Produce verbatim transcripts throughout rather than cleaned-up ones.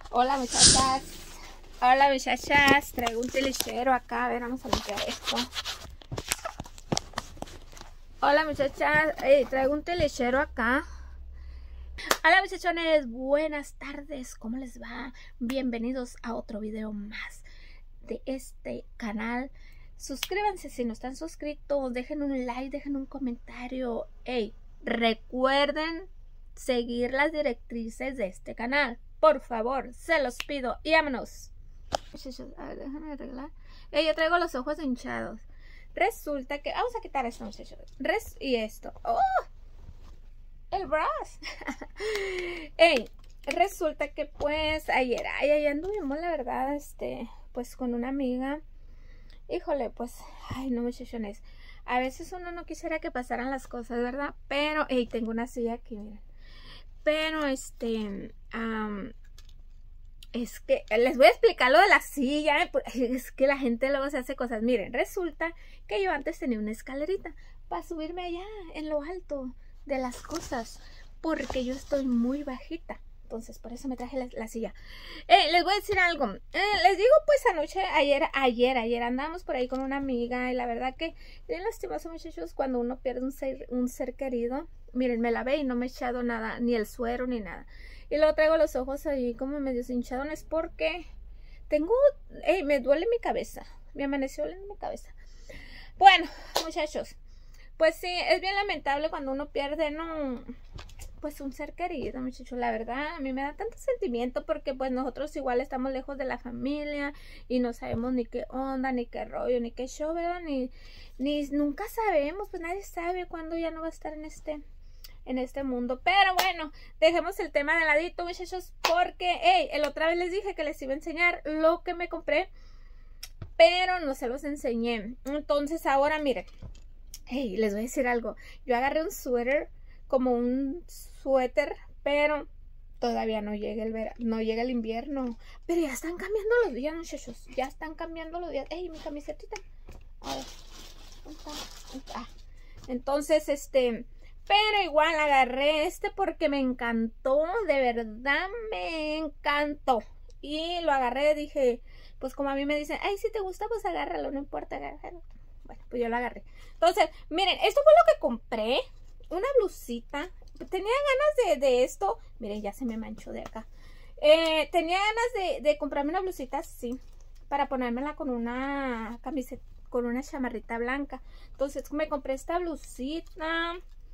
Hola muchachas, hola muchachas, traigo un tilichero acá, a ver, vamos a limpiar esto. Hola muchachas, hey, traigo un tilichero acá. Hola muchachones, buenas tardes, ¿cómo les va? Bienvenidos a otro video más de este canal. Suscríbanse si no están suscritos, dejen un like, dejen un comentario. Hey, recuerden seguir las directrices de este canal. Por favor, se los pido. Y vámonos. A ver, déjame arreglar. Hey, yo traigo los ojos hinchados. Resulta que... Vamos a quitar esto, muchachos. Res y esto. ¡Oh! El brush. Hey, resulta que pues ayer, ay, ayer anduvimos, la verdad, este, pues con una amiga. Híjole, pues, ay, no, muchachones. A veces uno no quisiera que pasaran las cosas, ¿verdad? Pero, hey, tengo una silla aquí, miren. Pero, este, um, es que les voy a explicar lo de la silla. Es que la gente luego se hace cosas. Miren, resulta que yo antes tenía una escalerita para subirme allá en lo alto de las cosas, porque yo estoy muy bajita. Entonces, por eso me traje la, la silla. Eh, les voy a decir algo. Eh, les digo, pues anoche, ayer, ayer, ayer andamos por ahí con una amiga. Y la verdad que es lastimoso, muchachos, cuando uno pierde un ser, un ser querido. Miren, me lavé y no me he echado nada, ni el suero, ni nada. Y luego traigo los ojos ahí como medio hinchadones porque tengo, hey, me duele mi cabeza. Me amaneció doliendo mi cabeza. Bueno, muchachos, pues sí, es bien lamentable cuando uno pierde, no, pues un ser querido, muchachos. La verdad, a mí me da tanto sentimiento porque pues nosotros igual estamos lejos de la familia y no sabemos ni qué onda, ni qué rollo, ni qué show, ¿verdad? Ni, ni nunca sabemos, pues nadie sabe cuándo ya no va a estar en este... en este mundo. Pero bueno, dejemos el tema de ladito, muchachos, porque, hey, el otra vez les dije que les iba a enseñar lo que me compré, pero no se los enseñé. Entonces ahora miren, hey, les voy a decir algo. Yo agarré un suéter, como un suéter, pero todavía no llega el verano, no llega el invierno. Pero ya están cambiando los días, muchachos. Ya están cambiando los días. Hey, mi camisetita. A ver. Ah. Entonces, este... pero igual agarré este porque me encantó, de verdad me encantó. Y lo agarré, dije, pues como a mí me dicen, ay, si te gusta, pues agárralo, no importa, agárralo. Bueno, pues yo lo agarré. Entonces, miren, esto fue lo que compré, una blusita. Tenía ganas de, de esto, miren, ya se me manchó de acá. Eh, tenía ganas de, de comprarme una blusita así, para ponérmela con una camiseta, con una chamarrita blanca. Entonces me compré esta blusita.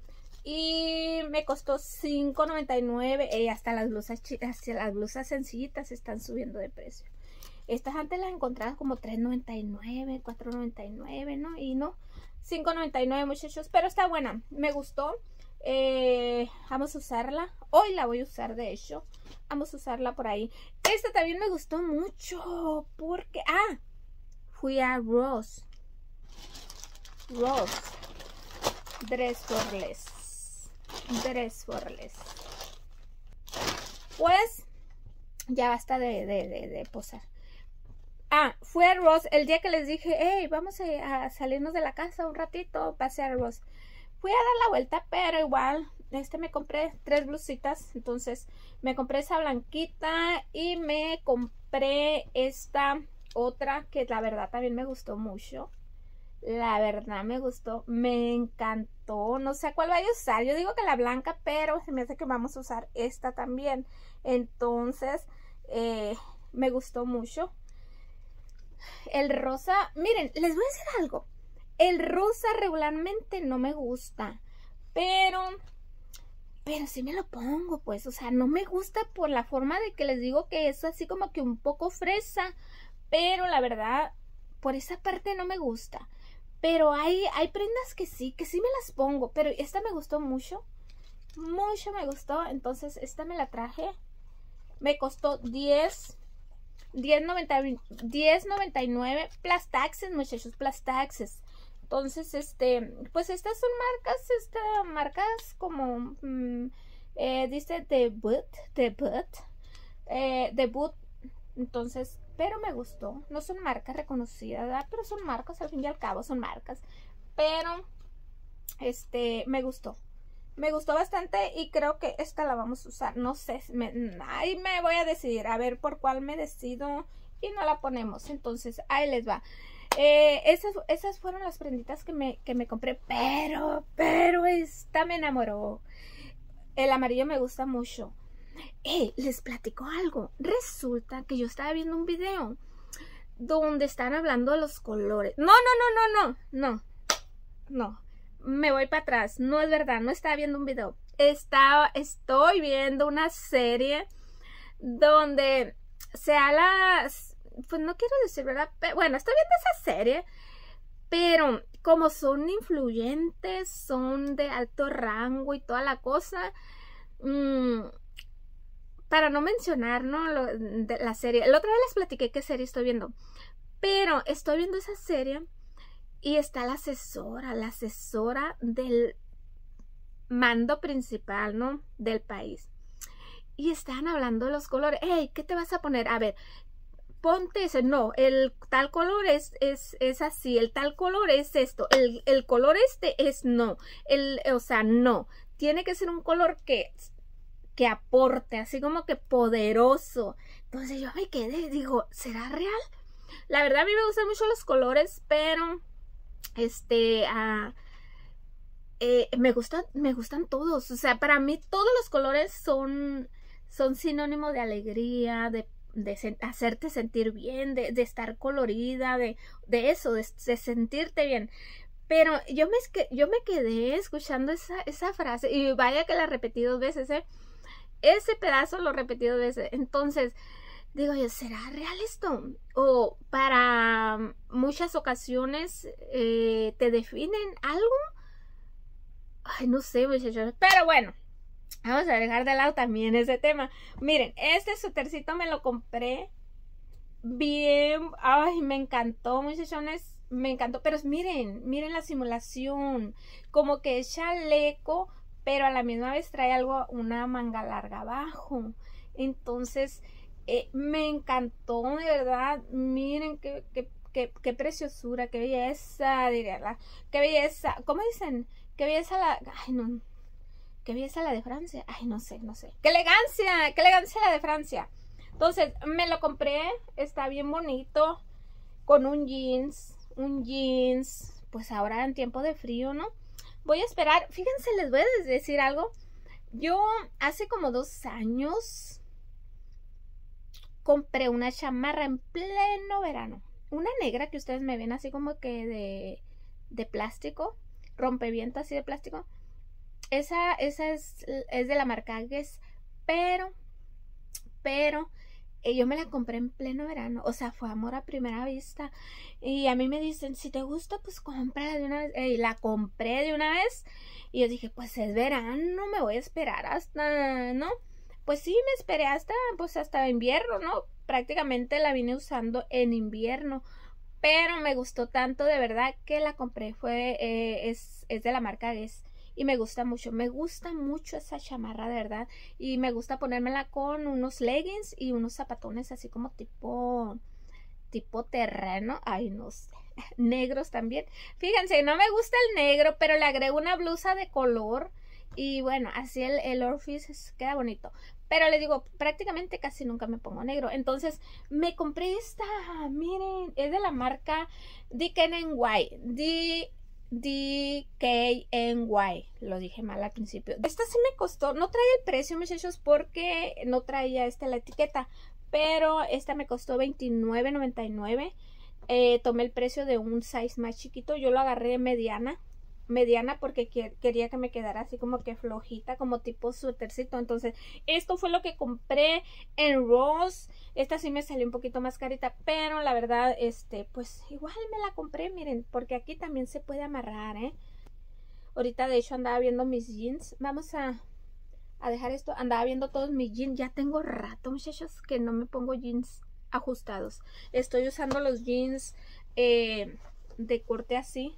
Y me costó cinco noventa y nueve. Y hasta las blusas hasta las blusas sencillitas están subiendo de precio. Estas antes las encontraba como tres noventa y nueve, cuatro noventa y nueve, ¿no? Y no, cinco noventa y nueve, muchachos. Pero está buena, me gustó. eh, Vamos a usarla. Hoy la voy a usar, de hecho. Vamos a usarla por ahí. Esta también me gustó mucho. Porque, ah, fui a Ross Ross Dress for Less. Dress for Less. Pues ya basta de, de, de, de posar. Ah, fue a Ross el día que les dije, hey, vamos a, a salirnos de la casa un ratito, pasé a Ross. Fui a dar la vuelta, pero igual, este me compré tres blusitas. Entonces me compré esa blanquita y me compré esta otra que la verdad también me gustó mucho. La verdad me gustó, me encantó. No sé cuál vaya a usar. Yo digo que la blanca, pero se me hace que vamos a usar esta también. Entonces, eh, me gustó mucho. El rosa, miren, les voy a decir algo. El rosa regularmente no me gusta, pero, pero sí me lo pongo, pues. O sea, no me gusta por la forma de que les digo que es así como que un poco fresa. Pero la verdad, por esa parte no me gusta. Pero hay, hay prendas que sí, que sí me las pongo. Pero esta me gustó mucho. Mucho me gustó. Entonces esta me la traje. Me costó diez noventa y nueve. Plus taxes, muchachos. Plus taxes. Entonces, este, pues estas son marcas, estas marcas como, mmm, eh, dice Debut, Debut, eh, Debut. Entonces, pero me gustó. No son marcas reconocidas, ¿verdad? Pero son marcas, al fin y al cabo son marcas. Pero, este, me gustó. Me gustó bastante y creo que esta la vamos a usar. No sé, me, ahí me voy a decidir a ver por cuál me decido y no la ponemos. Entonces ahí les va. Eh, esas, esas fueron las prenditas que me, que me compré, pero, pero esta me enamoró. El amarillo me gusta mucho. Hey, les platico algo. Resulta que yo estaba viendo un video donde están hablando de los colores. No, no, no, no, no, no, no. Me voy para atrás. No es verdad, no estaba viendo un video. Estaba, estoy viendo una serie donde se habla, pues no quiero decir verdad, pero bueno, estoy viendo esa serie, pero como son influyentes, son de alto rango y toda la cosa, mmm, para no mencionar, ¿no? Lo, de la serie. La otra vez les platiqué qué serie estoy viendo, pero estoy viendo esa serie y está la asesora, la asesora del mando principal, ¿no? Del país. Y están hablando de los colores. Hey, ¿qué te vas a poner? A ver, ponte ese. No, el tal color es, es, es así. El tal color es esto. El, el color este es no. El, o sea, no. Tiene que ser un color que, que aporte, así como que poderoso. Entonces yo me quedé, digo, ¿será real? La verdad a mí me gustan mucho los colores, pero este... Uh, Eh, me gustan, me gustan todos. O sea, para mí todos los colores son, son sinónimo de alegría, de, de sen hacerte sentir bien, de, de estar colorida, de, de eso, de, de sentirte bien. Pero yo me, yo me quedé escuchando esa, esa frase y vaya que la repetí dos veces, ¿eh? Ese pedazo lo repetí dos veces. Entonces, digo yo, ¿será real esto? O para muchas ocasiones eh, te definen algo. Ay, no sé, muchachos. Pero bueno, vamos a dejar de lado también ese tema. Miren, este suétercito me lo compré bien. Ay, me encantó, muchachones. Me encantó. Pero miren, miren la simulación. Como que es chaleco, pero a la misma vez trae algo, una manga larga abajo. Entonces, eh, me encantó, de verdad. Miren qué, qué, qué, qué preciosura, qué belleza, diría la. Qué belleza. ¿Cómo dicen? Qué belleza la... Ay, no. Qué belleza la de Francia. Ay, no sé, no sé. Qué elegancia, qué elegancia la de Francia. Entonces, me lo compré. Está bien bonito. Con un jeans. Un jeans. Pues ahora en tiempo de frío, ¿no? Voy a esperar. Fíjense, les voy a decir algo. Yo hace como dos años compré una chamarra en pleno verano. Una negra que ustedes me ven así como que de, de plástico. Rompeviento así de plástico. Esa, esa es, es de la marca Guess, pero pero eh, yo me la compré en pleno verano. O sea, fue amor a primera vista. Y a mí me dicen, si te gusta, pues cómprala de una vez. Y la compré de una vez. Y yo dije, pues es verano, me voy a esperar hasta, ¿no? Pues sí, me esperé hasta, pues hasta invierno, ¿no? Prácticamente la vine usando en invierno. Pero me gustó tanto, de verdad, que la compré. Fue, eh, es, es de la marca Guess. Y me gusta mucho. Me gusta mucho esa chamarra, de verdad. Y me gusta ponérmela con unos leggings y unos zapatones así como tipo, tipo terreno. Ay, no sé. Negros también. Fíjense, no me gusta el negro, pero le agrego una blusa de color. Y bueno, así el, el outfit queda bonito. Pero les digo, prácticamente casi nunca me pongo negro. Entonces me compré esta, miren, es de la marca D K N Y. D K N Y. Lo dije mal al principio. Esta sí me costó, no trae el precio, muchachos, porque no traía esta la etiqueta. Pero esta me costó veintinueve noventa y nueve. Eh, tomé el precio de un size más chiquito. Yo lo agarré mediana. mediana porque quería que me quedara así como que flojita, como tipo suétercito. Entonces esto fue lo que compré en Ross. Esta sí me salió un poquito más carita, pero la verdad, este, pues igual me la compré, miren, porque aquí también se puede amarrar, ¿eh? Ahorita de hecho andaba viendo mis jeans. Vamos a, a dejar esto. Andaba viendo todos mis jeans. Ya tengo rato, muchachos, que no me pongo jeans ajustados. Estoy usando los jeans eh, de corte así,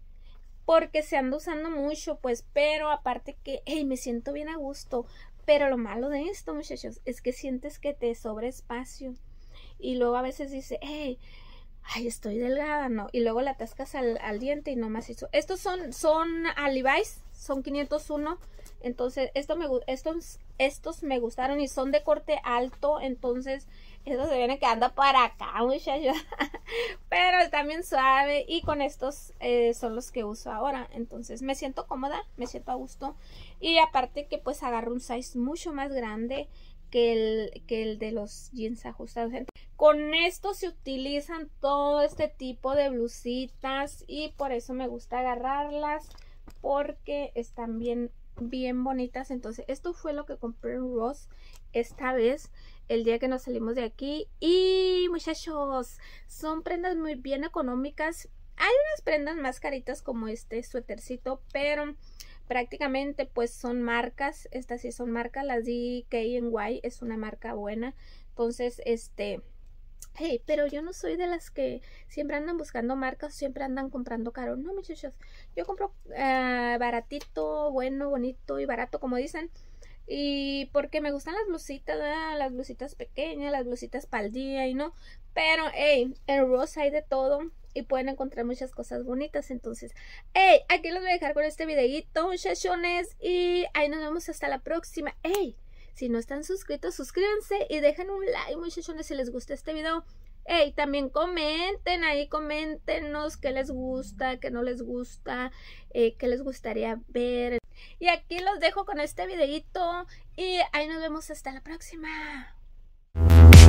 porque se anda usando mucho, pues, pero aparte que, hey, me siento bien a gusto. Pero lo malo de esto, muchachos, es que sientes que te sobra espacio. Y luego a veces dice, hey, ay, estoy delgada, ¿no? Y luego la atascas al, al diente y no más eso. Estos son, son a Levi's, son quinientos uno. Entonces esto me, estos, estos me gustaron y son de corte alto. Entonces estos se vienen quedando para acá, muchachos. Pero están bien suave. Y con estos eh, son los que uso ahora. Entonces me siento cómoda, me siento a gusto. Y aparte que pues agarro un size mucho más grande que el, que el de los jeans ajustados. Con esto se utilizan todo este tipo de blusitas. Y por eso me gusta agarrarlas, porque están bien bien bonitas. Entonces esto fue lo que compré en Ross esta vez, el día que nos salimos de aquí. Y muchachos, son prendas muy bien económicas. Hay unas prendas más caritas como este suétercito, pero prácticamente pues son marcas. Estas sí son marcas, las D K N Y es una marca buena. Entonces este hey, pero yo no soy de las que siempre andan buscando marcas, siempre andan comprando caro. No, muchachos, yo compro uh, baratito, bueno, bonito y barato, como dicen. Y porque me gustan las blusitas, ¿verdad? Las blusitas pequeñas, las blusitas para el día y no. Pero, hey, en Ross hay de todo y pueden encontrar muchas cosas bonitas. Entonces, hey, aquí los voy a dejar con este videito, muchachones. Y ahí nos vemos hasta la próxima. Hey, si no están suscritos, suscríbanse y dejen un like, muchachones, si les gusta este video. Hey, también comenten ahí, coméntenos qué les gusta, qué no les gusta, eh, qué les gustaría ver. Y aquí los dejo con este videito y ahí nos vemos hasta la próxima.